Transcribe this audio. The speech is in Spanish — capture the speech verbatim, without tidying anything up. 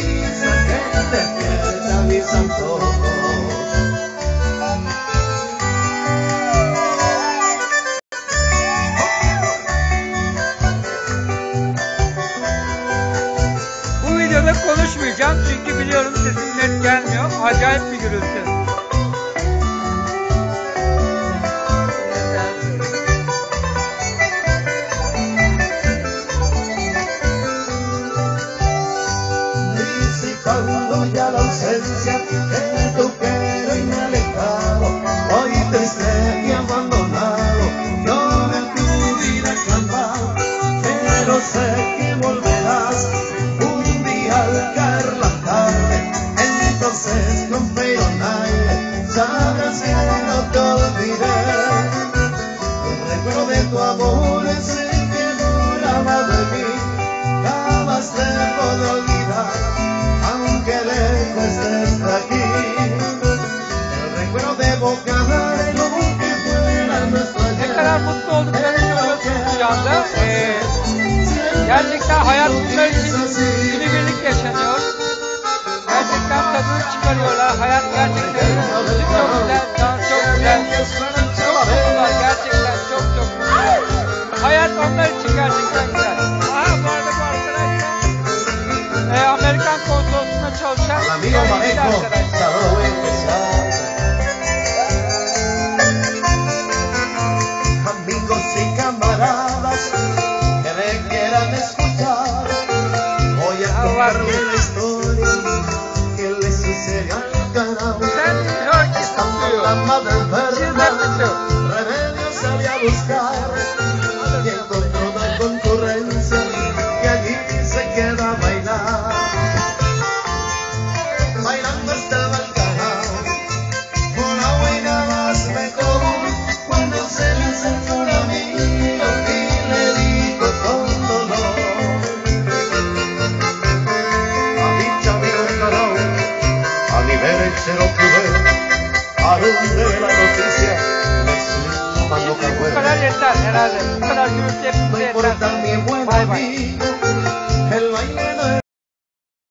brisa que despierta mis antojos. Bu videoda konuşmayacağım çünkü biliyorum sesim net gelmiyor. Acayip bir gürültü. Cuando ya la ausencia de tu quiero y me he alejado, hoy triste y abandonado, yo de tu vida he clamado, pero sé que volverás un día al caer la tarde, entonces con fe y aire sabrás que no te olvidé. El recuerdo de tu amor es el que duraba de mí, jamás te podré olvidar. Aunque lejos estés de aquí, el recuerdo de evocar lo que fuera nuestro ayer. Ne kadar mutlu olduklarını görüyorsunuz şu anda. Ee, gerçekten hayat bunlar için günübirlik yaşanıyor. Gerçekten tadını çıkarıyorlar. Hayat gerçekten müzik çok güzel, dans çok güzel. Çok mutlular, gerçekten çok çok mutlular. Hayat onlar için gerçekten güzel. Aha, bu arada bu arkadaşlar e, Amerikan konsolosluğunda çalışan Amigo görevli Manejo, arkadaşlar. sábado especial. Amigos y camaradas que me quieran escuchar, voy a contarle la historia que le sucedió al canal. Sen diyor ki Estando tutuyor. la madre enferma, Sizden tutuyor. remedio salí a buscar y encontró una concurrencia que allí se queda a bailar. Bailando estaba el canal, una buena más mejor, cuando se le acercó un amigo y le dijo con dolor: a mi chamino canal, a nivel el cero pude, a donde la noticia me supo cuando Bu kadar yeter herhalde. Bu kadar gürültü hepimize no yeter. importa mi buen Bay bay. amigo,